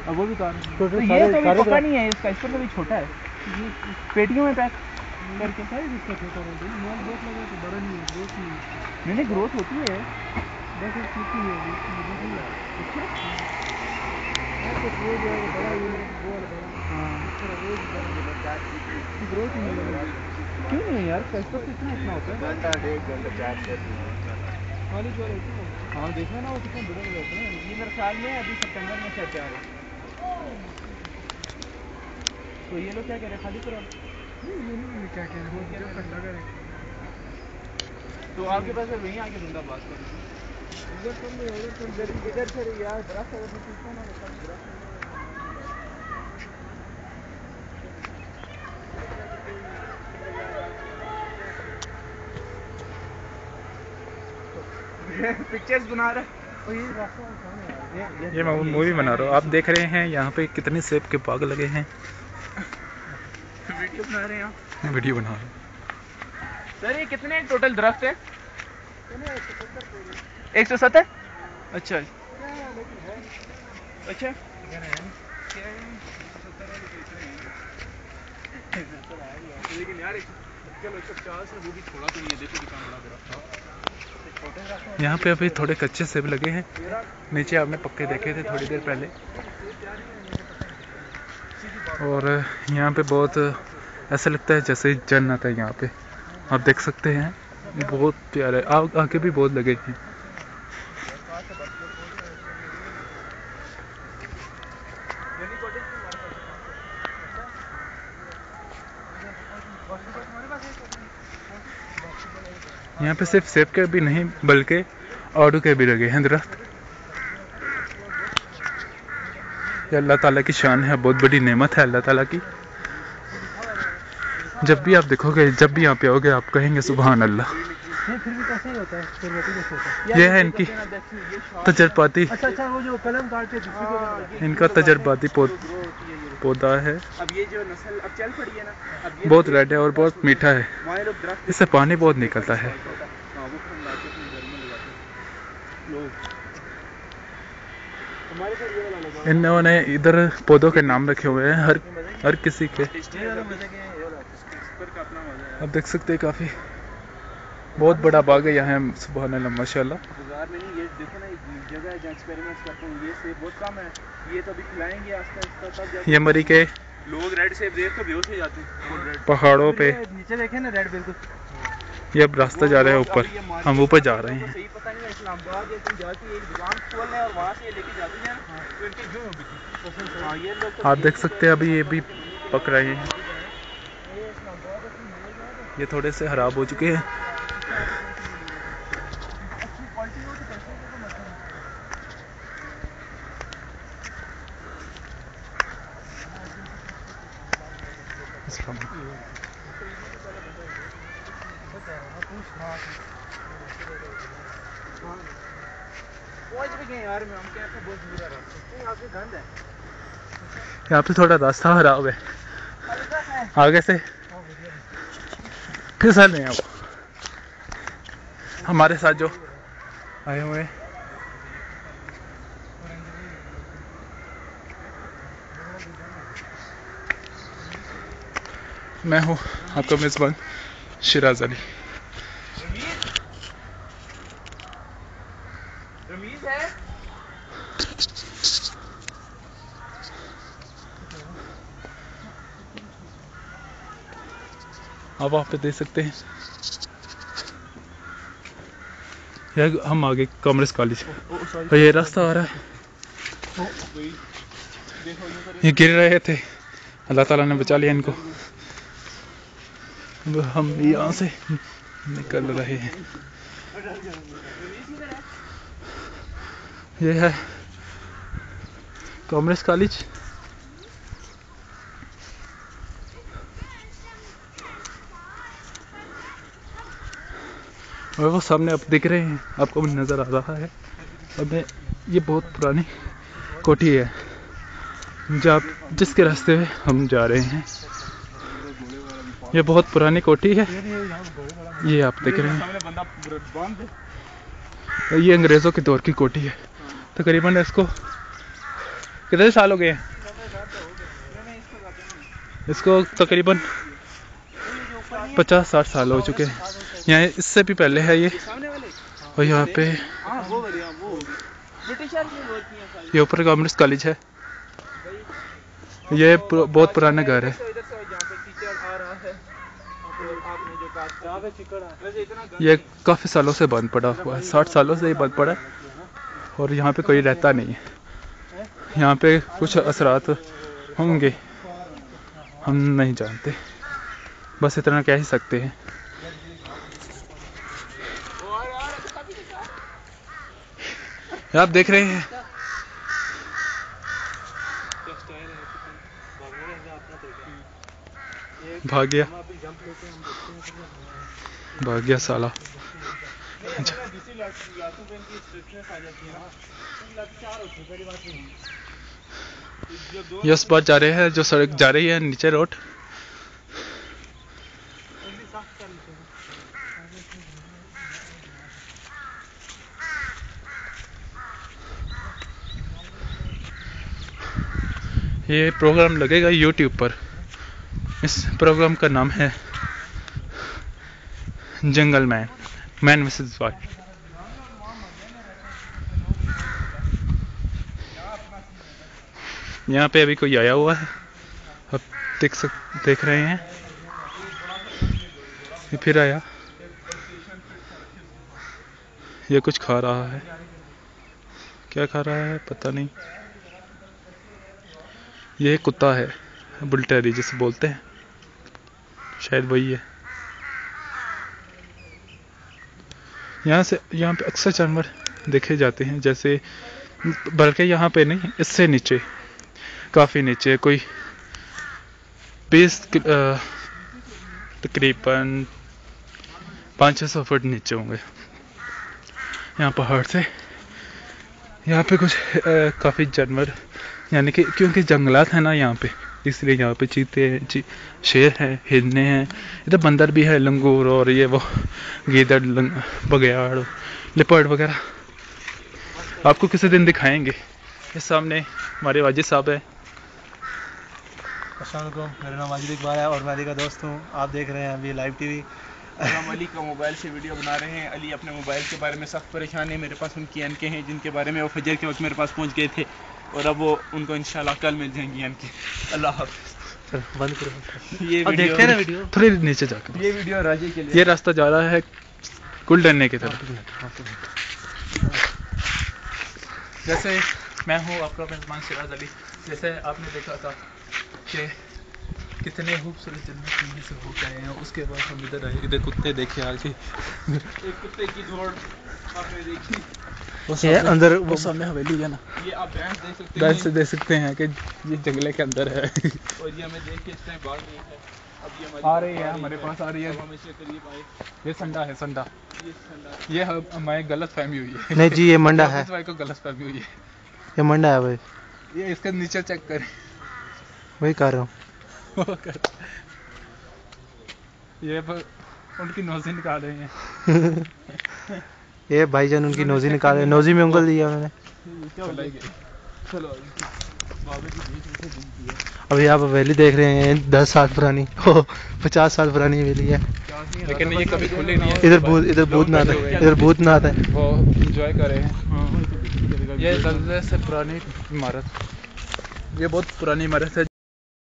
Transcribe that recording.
अब वो भी कार तो ये तो भी पक्का नहीं है इसका, इसका तो भी छोटा है, पेटियों में पैक करके। साइज इसका छोटा है, माल बहुत लगा तो बड़ा नहीं है, ग्रोथ नहीं है। नहीं ग्रोथ होती है, बस एक छोटी है अच्छा तो वो जो है बड़ा ये वो वाला बड़ा। हाँ ग्रोथ नहीं है। क्यों नहीं है यार, कैस्पर तो इतना होता है, घंटा डेढ़ घंटा चार्ज करते हैं खाली जो है। हाँ देखना ना वो कितने बड़े हो जाते हैं। ये मेरे ख्याल में अभी सितंबर में शायद तैयार है। तो ये लोग क्या कह रहे हैं, खाली करो? नहीं ये नहीं क्या कह रहे हैं, जब तक लगा रहे। तो आपके पास वहीं आके बंदा बात कर रहा है। इधर से यार दरख्त अगर टूटता ना तो सब दरख्त पिक्चर्स बना रहा है। ये मैं मूवी बना रहा हूँ, आप देख रहे हैं यहाँ पे कितने सेब के बाग लगे हैं। वीडियो बना रहे हैं आप? वीडियो बना रहा हूँ। सर ये कितने टोटल दरख्त है? 170। अच्छा अच्छा लेकिन यार चलो 150 है, वो भी थोड़ा तो नहीं है, देखो कितना बड़ा दरख्त है। यहाँ पे अभी थोड़े कच्चे सेब लगे हैं, नीचे आपने पक्के देखे थे थोड़ी देर पहले। और यहाँ पे बहुत ऐसा लगता है जैसे जन्नत है यहाँ पे, आप देख सकते हैं बहुत प्यारे। आगे भी बहुत लगे हैं। यहाँ पे सिर्फ सेब के भी नहीं बल्कि आड़ू के भी लगे हैं दरख्त। ये अल्लाह ताला की शान है, बहुत बड़ी नेमत है अल्लाह ताला की। जब भी आप देखोगे, जब भी यहाँ पे आओगे, आप कहेंगे सुभान अल्लाह। फिर भी कैसे ही होता है, कैसे होता है। ये है इनकी तजर्बाती, अच्छा वो जो कलम काट के इनका तजर्बाती पौधा है। अब ये जो नस्ल अब चल पड़ी है ना, अब ये बहुत रेड है और बहुत मीठा है, इससे पानी बहुत निकलता है। इन्होंने इधर पौधों के नाम रखे हुए हैं हर किसी के। आप देख सकते हैं काफी बहुत बड़ा बाग है यहाँ, सुभान अल्लाह माशाल्लाह। बाजार में नहीं, ये देखो ना, जगह है जहाँ एक्सपेरिमेंट्स करते हैं, ये सेब बहुत कम है, ये तो अभी खिलाएंगे आस्ते आस्ते। ये मरी के लोग रेड सेब देख तो बेहोश हो जाते हैं पहाड़ों पे। नीचे देखे ना रेड बिल्कुल। ये अब रास्ता जा रहा है ऊपर, हम ऊपर जा रहे हैं। सही पता नहीं, इस्लामाबाद या कहीं जाके एक दुकान खोल है और वहाँ से लेके जाते हैं तो इनकी क्यों हाँ ये लोग आप देख सकते हैं अभी ये भी पक रहे हैं, ये थोड़े से खराब हो चुके हैं। यहाँ पे थोड़ा रास्ता खराब है, आगे से फिसल रहे हैं वो हमारे साथ जो आए हुए हैं। मैं हूँ आपका मेज़बान शेराज अली। अब आप पे देख सकते हैं यार, हम आगे कॉमर्स कॉलेज और ये रास्ता आ रहा है। ये गिर रहे थे, अल्लाह ताला ने बचा लिया इनको। हम यहाँ से निकल रहे हैं। ये है कॉमर्स कॉलेज। और वो सामने आप दिख रहे हैं, आपको नज़र आ रहा है। अब ये बहुत पुरानी कोठी है जिसके रास्ते में हम जा रहे हैं। ये बहुत पुरानी कोठी है, ये आप देख रहे हैं। ये अंग्रेज़ों के दौर की कोठी है, तकरीबन इसको कितने साल हो गए हैं इसको? तकरीबन 50-60 साल हो चुके हैं। यहाँ इससे भी पहले है ये। और यहाँ पे ये ऊपर गवर्नमेंट कॉलेज है। ये बहुत पुराना घर है। ये काफ़ी सालों से बंद पड़ा हुआ है, 60 सालों से ये बंद पड़ा है और यहाँ पे कोई रहता नहीं है। यहाँ पे कुछ असरात होंगे, हम नहीं जानते, बस इतना कह ही सकते हैं। आप देख रहे हैं भाग गया साला। यस बात जा रहे हैं, जो सड़क जा रही है नीचे रोड। ये प्रोग्राम लगेगा YouTube पर। इस प्रोग्राम का नाम है जंगल मैन वर्सेस वाइल्ड। यहाँ पे अभी कोई आया हुआ है, आप देख रहे हैं। ये फिर आया, ये कुछ खा रहा है, क्या खा रहा है पता नहीं। ये एक कुत्ता है, बुलटेरी जिसे बोलते हैं, शायद वही है। यहाँ पे अक्सर जानवर देखे जाते हैं, जैसे बल्कि यहाँ पे नहीं, इससे नीचे, काफ़ी नीचे, कोई 20 तकरीबन 500-600 फुट नीचे होंगे यहाँ पहाड़ से। यहाँ पे कुछ काफ़ी जानवर, यानी कि क्योंकि जंगलात है ना यहाँ पे, इसलिए यहाँ पे चीते हैं, शेर हैं, हिरने हैं, इधर बंदर भी है, लंगूर और ये वो गीदड़, बघियाड़, लिपर्ड वगैरह। आपको किसी दिन दिखाएंगे। इस सामने हमारे वाजिद साहब है। अस्सलाम वालेकुम, मेरा नाम वाजिद इकबाल है और मैं अली का दोस्त हूँ। आप देख रहे हैं अभी लाइव टीवी। हम अली का मोबाइल से वीडियो बना रहे हैं। अली अपने मोबाइल के बारे में सख्त परेशान है। मेरे पास उनकी एनके हैं जिनके बारे में वो फजर के वक्त मेरे पास पहुंच गए थे और अब वो उनको इंशाल्लाह कल मिल जाएंगी एनके। अल्लाह हाफ़िज़। बंद करो। ये अब देखते हैं ना वीडियो, थोड़ी नीचे जाकर। ये वीडियो राजे के लिए। ये रास्ता जा रहा है गुलडन्ने की तरफ। जैसे मैं हूँ आपका मेहमान शेराज अली। जैसे आपने देखा था कि कितने खूबसूरत जन्नत में से हो गए हैं, उसके बाद हम इधर आए, इधर कुत्ते देखे आके। एक कुत्ते की दौड़ आपने देखी। ये अंदर वो सामने हवेली है ना, ये आप भैंस देख सकते हैं। भैंस से देख सकते हैं कि ये जंगले के अंदर है। और ये हमें देख के इस टाइम भाग रही है। अब ये आ रही है हमारे पास, आ रही है। हम इसके करीब आए। ये संडा है, संडा। ये ठंडा। ये हमें गलत फहमी हुई है। नहीं जी, ये मंडा है। इस भाई को गलत फहमी हुई है। ये मंडा है भाई, ये इसके नीचे चेक करें। वही कर रहा हूँ। ये उनकी नोज़ी निकाल रहे हैं। ये भाईजान उनकी नोजी निकाले, नोजी में उंगल दिया उन्होंने। चलो अभी आप हवेली देख रहे हैं 10 साल पुरानी, 50 साल पुरानी हवेली है। लेकिन ये कभी खुली नहीं है। इधर भूत नाथ है, इधर भूत नाथ है। वो एंजॉय कर रहे हैं। ये ज़लज़ले से पुरानी इमारत, ये बहुत पुरानी इमारत है।